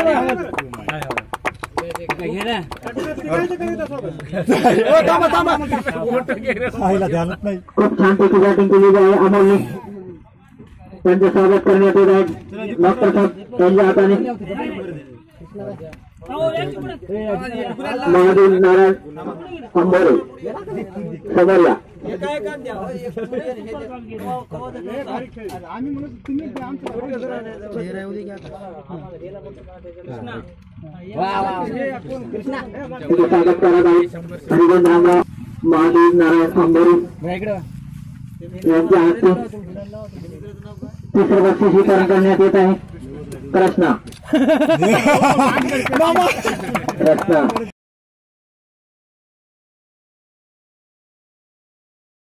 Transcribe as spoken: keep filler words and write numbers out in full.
खूप छानपैकी बॅटिंग केलेली आहे अमोलने. त्यांचे स्वागत करण्यात येत आहे डॉक्टर साहेब त्यांच्या हाताने. महादेव नारायण अंबोरे समोरया स्वागत करत आहे हरिगंज रामराव महादेव नारायण अंबोरे यांच्या हस्ते. तिसरं बक्षीस वितरण करण्यात येत आहे. कृष्णा कृष्णा